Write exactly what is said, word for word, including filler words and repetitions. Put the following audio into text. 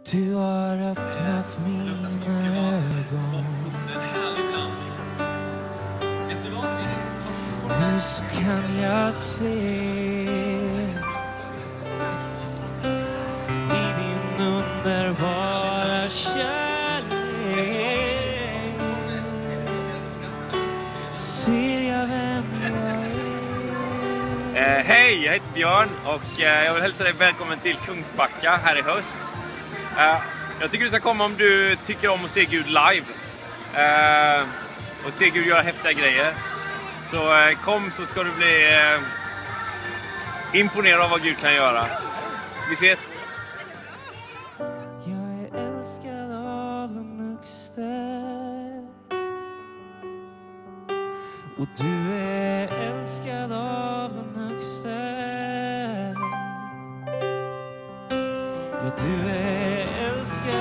Du har öppnat mina ögon. Nu så kan jag se i din underbara kärlek. Ser jag vem jag är. Eh, hej, jag heter Björn och eh, jag vill hälsa dig välkommen till Kungsbacka här i höst. Eh, jag tycker du ska komma om du tycker om att se Gud live. Eh, och se Gud göra häftiga grejer. Så eh, kom så ska du bli eh, imponerad av vad Gud kan göra. Vi ses! Jag är älskad av den högste. Och du är älskad av den högste. Ja, du är älskad